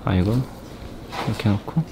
아 이거 이렇게 놓고.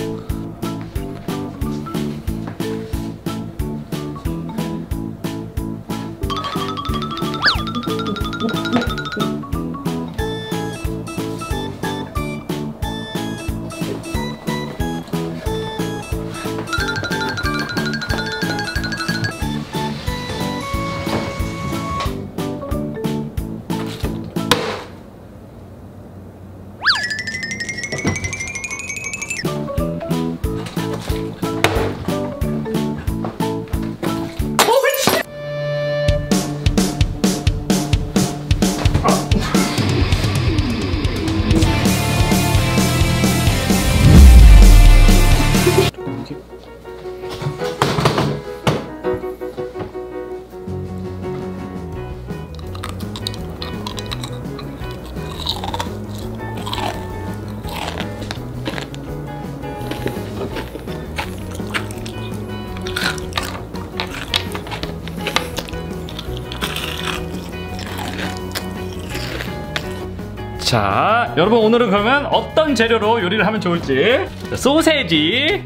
자, 여러분 오늘은 그러면 어떤 재료로 요리를 하면 좋을지. 소세지가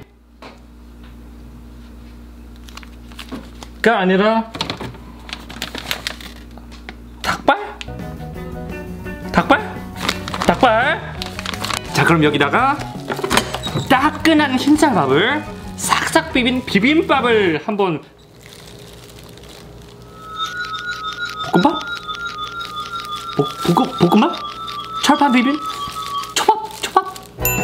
아니라 닭발? 닭발? 닭발? 자, 그럼 여기다가 따끈한 흰쌀밥을 싹싹 비빈 비빔밥을 한번. 볶음밥? 볶음밥? 철판 비빔? 초밥?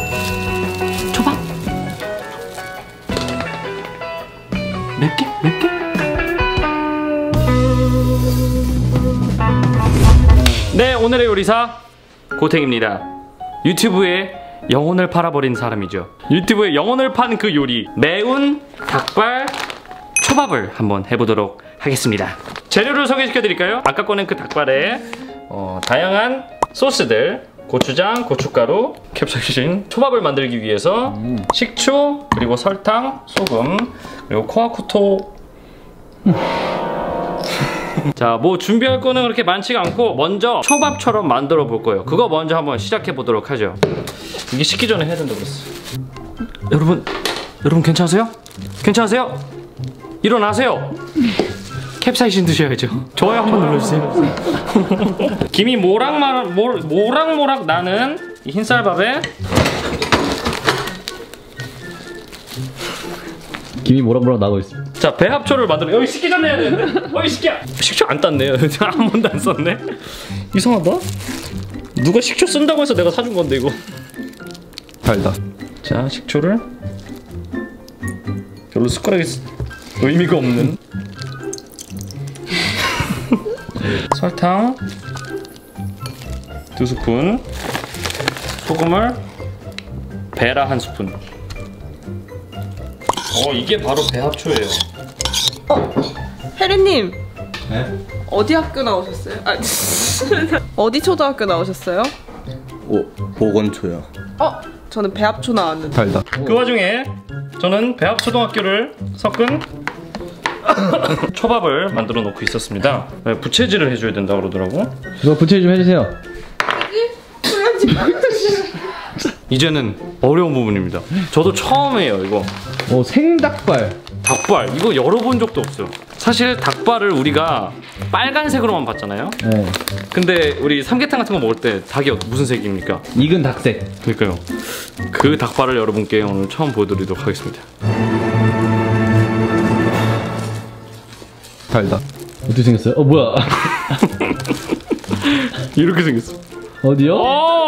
몇 개? 네, 오늘의 요리사 고탱입니다. 유튜브에 영혼을 팔아버린 사람이죠. 유튜브에 영혼을 판 그 요리, 매운 닭발 초밥을 한번 해보도록 하겠습니다. 재료를 소개시켜 드릴까요? 아까 꺼낸 그 닭발에 다양한 소스들, 고추장, 고춧가루, 캡사이신, 초밥을 만들기 위해서 식초, 그리고 설탕, 소금, 그리고 코아쿠토. 자, 뭐 준비할 거는 그렇게 많지가 않고 먼저 초밥처럼 만들어 볼 거예요. 그거 먼저 한번 시작해 보도록 하죠. 이게 식기 전에 해야 된다고 그랬어. 여러분 괜찮으세요? 일어나세요. 캡사이신 드셔야죠. 좋아요 한번 눌러주세요. 김이 모락모락 나는 이 흰쌀밥에 김이 모락모락 나고 있어. 자, 배합초를 만들어. 여기 식기 전에 해야 되는데. 어이 식기야. 식초 안 땄네요. 한 번도 안 썼네. 이상하다. 누가 식초 쓴다고 해서 내가 사준 건데 이거. 달다. 자, 식초를 별로 숟가락이 의미가 없는. 설탕 2스푼, 소금을 베라 1스푼. 이게 바로 배합초예요. 혜리님, 네? 어디 학교 나오셨어요? 어디 초등학교 나오셨어요? 보건초요. 저는 배합초 나왔는데. 달다. 그 와중에 저는 배합초등학교를 섞은 초밥을 만들어 놓고 있었습니다. 부채질을 해줘야 된다 그러더라고. 이거 부채 좀 해주세요. 이제는 어려운 부분입니다. 저도 처음이에요 이거. 생닭발. 닭발 이거 열어본 적도 없어요. 사실 닭발을 우리가 빨간색으로만 봤잖아요. 네. 근데 우리 삼계탕 같은 거 먹을 때 닭이 무슨 색입니까? 익은 닭색. 그러니까요. 그 닭발을 여러분께 오늘 처음 보여드리도록 하겠습니다. 달다. 어떻게 생겼어요? 뭐야? 이렇게 생겼어. 어디요?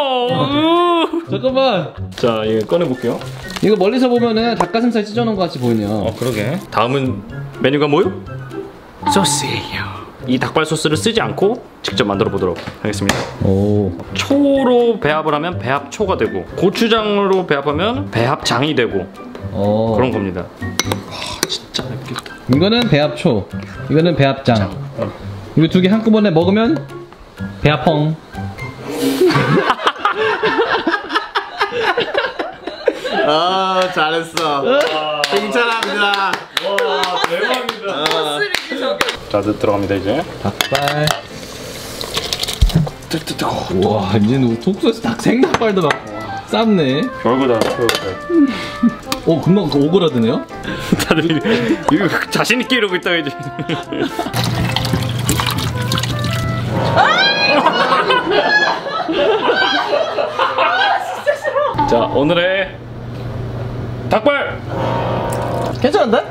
잠깐만. 자, 이거 꺼내볼게요. 이거 멀리서 보면은 닭가슴살 찢어놓은 것 같이 보이네요. 그러게. 다음은 메뉴가 뭐요? 소스예요. 이 닭발 소스를 쓰지 않고 직접 만들어 보도록 하겠습니다. 오. 초로 배합을 하면 배합초가 되고, 고추장으로 배합하면 배합장이 되고, 그런 겁니다. 진짜 맵겠다. 이거는 배합초, 이거는 배합장. 이거 두 개 한꺼번에 먹으면 배합펑. 잘했어. 칭찬합니다. 와, 대박이다. 자, 들어갑니다 이제. 닭발. 우와, 이제는 속소에서 생닭발도 막. 쌉네. 별거다, 별거다. 오, 금방 오그라드네요? 다들 이거 자신있게 이러고 있다, 이제. 자, 오늘의 닭발! 괜찮은데?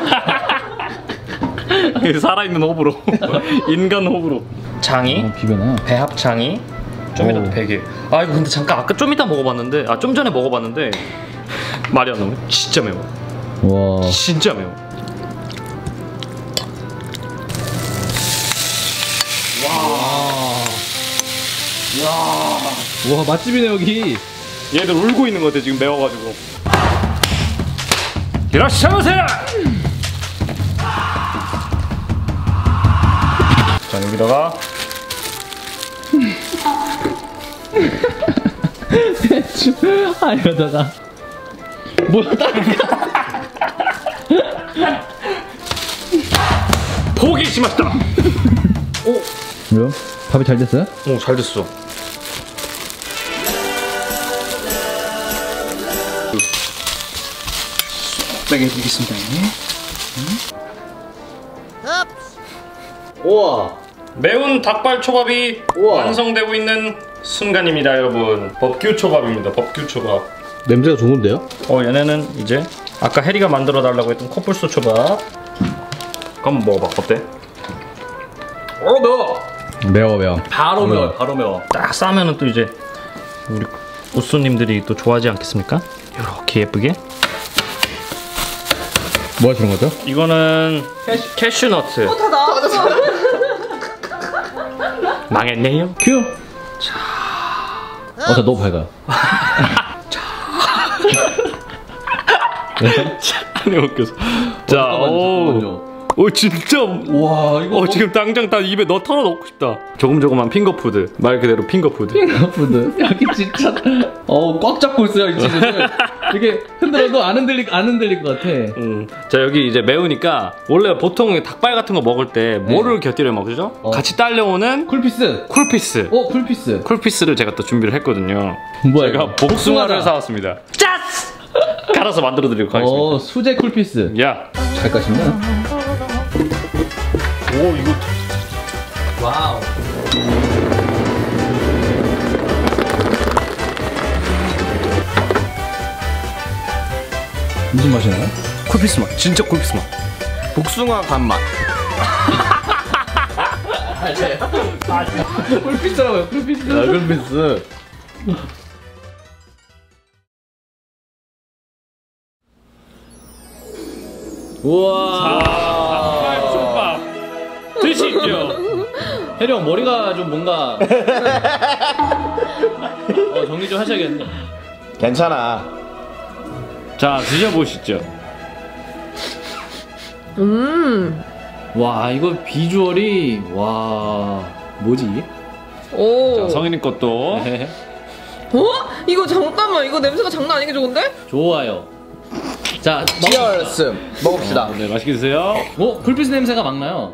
살아있는 호불호. 인간 호불호. 장이, 비벼나. 배합장이, 좀 이따 오. 베개. 아, 이거 근데 잠깐 아까 좀 이따 먹어봤는데, 좀 전에 먹어봤는데, 말이 안 나오네. 진짜 매워. 와. 진짜 매워. 와, 맛집이네, 여기. 얘들 울고 있는 것 같아, 지금 매워가지고. 이라시마세! 자, 여기다가 대충. 아, 이러다가. 뭐야, 포기 심었다. 왜요? 밥이 잘 됐어요? 오, 잘 됐어. 빼게 드리겠습니다. 우와. 매운 닭발 초밥이 우와. 완성되고 있는 순간입니다, 여러분. 법규 초밥입니다. 법규 초밥. 냄새가 좋은데요? 얘네는 이제 아까 해리가 만들어 달라고 했던 코뿔소 초밥. 한번 먹어봐. 어때? 매워. 매워. 바로 매워. 바로 매워. 딱 싸면은 또 이제 우리 옷손님들이 또 좋아하지 않겠습니까? 이렇게 예쁘게. 뭐 하시는 거죠? 이거는 캐슈너트. 다 나왔어. 망했네요. 큐! 자, 너무 밝아요. 아니 웃겨서. 자, 오 진짜. 와, 이거. 지금 당장 다 입에 털어 넣고 싶다. 조금조금한 핑거푸드. 말 그대로 핑거푸드. 핑거푸드. 여기 진짜. 꽉 잡고 있어요, 이 친구들. 이게 흔들어도 안 흔들릴 것 같아. 자, 여기 이제 매우니까 원래 보통 닭발 같은 거 먹을 때 뭐를 곁들여 먹죠? 같이 딸려오는 쿨피스. 쿨피스. 쿨피스. 쿨피스를 제가 또 준비를 했거든요. 뭐야, 제가 이거? 복숭아를 복숭아다. 사왔습니다. 짜스! 갈아서 만들어 드리도록 하겠습니다. 수제 쿨피스. 야. 잘 까신다. 오, 이거 와우. 무슨 맛이 나요? 쿨피스 맛. 진짜 쿨피스 맛. 복숭아 간맛. 쿨피스라고요, 쿨피스. 굴비스. 우와. 닭발 초밥 드시죠. 혜리 형 머리가 좀 뭔가 정리 좀 하셔야겠네. 괜찮아. 자, 드셔보시죠. 와, 이거 비주얼이 와 뭐지? 오. 자, 성인님 것도. 이거 잠깐만, 이거 냄새가 장난 아니게 좋은데? 좋아요. 자, 치얼스. 먹읍시다. 네, 맛있게 드세요. 쿨피스 냄새가 막 나요.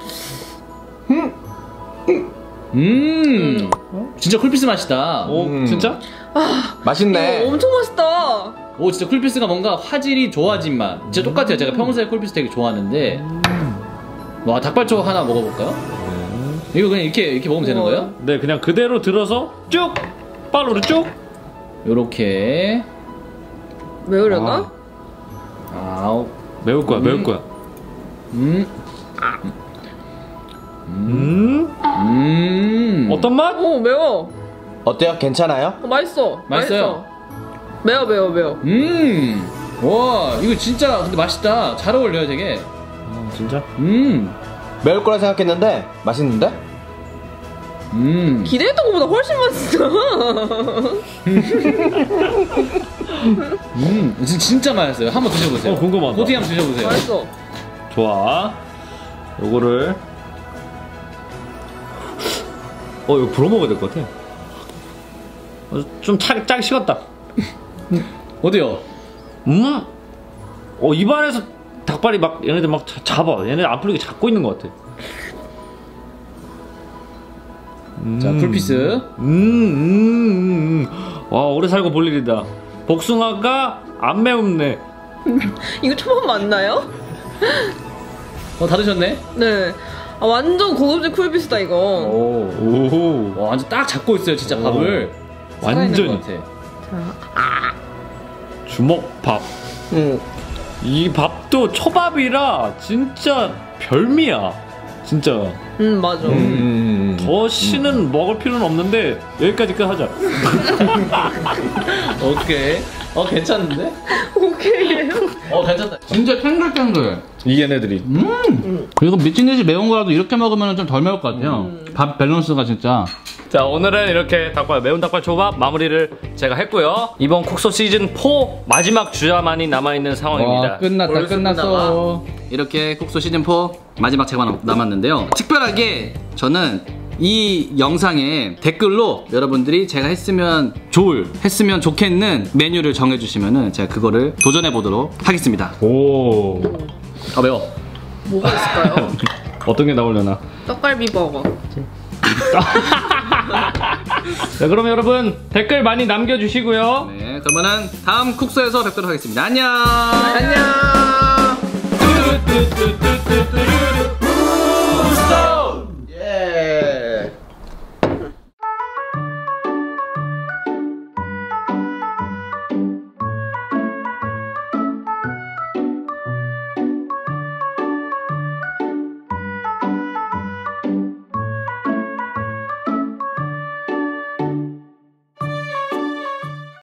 진짜 쿨피스 맛이다. 오, 진짜? 맛있네. 이거 엄청 맛있다. 오, 진짜 쿨피스가 뭔가 화질이 좋아진 맛. 진짜 똑같아요. 제가 평소에 쿨피스 되게 좋아하는데. 와, 닭발초밥 하나 먹어볼까요? 이거 그냥 이렇게 먹으면 되는 거예요? 네, 그냥 그대로 들어서 쭉! 빨로로 쭉! 요렇게. 매우려나? 아우. 매울 거야, 매울 거야. 어떤 맛? 오, 매워. 어때요? 괜찮아요? 맛있어. 맛있어요? 매워. 와, 이거 진짜 근데 맛있다. 잘 어울려요, 되게. 진짜? 매울 거라 생각했는데 맛있는데? 기대했던 것보다 훨씬 맛있어. 진짜 맛있어요. 한번 드셔보세요. 궁금하다. 고티 한번 드셔보세요. 맛있어. 좋아. 요거를. 이거 불어 먹어야 될 것 같아. 좀 짜기 식었다. 어때요? 입안에서 닭발이 막 얘네들 막 잡아. 얘네 안 풀리게 잡고 있는 것 같아. 자, 쿨피스. 와 오래 살고 볼 일이다. 복숭아가 안 매운네. 이거 초밥 맞나요? 다 드셨네? 네. 아, 완전 고급진 쿨비스다 이거. 오. 와, 완전 딱 잡고 있어요, 진짜 밥을. 살아있는 완전 것 같아. 주먹밥. 이 밥도 초밥이라 진짜 별미야. 진짜. 맞아. 더 씨는 먹을 필요는 없는데 여기까지 끝 하자. 오케이. 괜찮은데? 오케이. 괜찮다. 진짜 탱글탱글. 이 얘네들이. 그리고 미친 듯이 매운 거라도 이렇게 먹으면 좀 덜 매울 것 같아요. 밥 밸런스가 진짜. 자 오늘은 이렇게 매운 닭발 초밥 마무리를 제가 했고요. 이번 쿡소 시즌 4 마지막 주자만이 남아있는 상황입니다. 끝났어. 이렇게 쿡소 시즌 4 마지막 제가 남았는데요. 특별하게 저는 이 영상에 댓글로 여러분들이 제가 했으면 좋겠는 메뉴를 정해주시면은 제가 그거를 도전해 보도록 하겠습니다. 오. 매워. 뭐가 있을까요? 어떤 게 나오려나? 떡갈비 버거. 자 그러면 여러분 댓글 많이 남겨주시고요. 네, 그러면은 다음 쿡소에서 뵙도록 하겠습니다. 안녕. 안녕. 뚜뚜뚜뚜.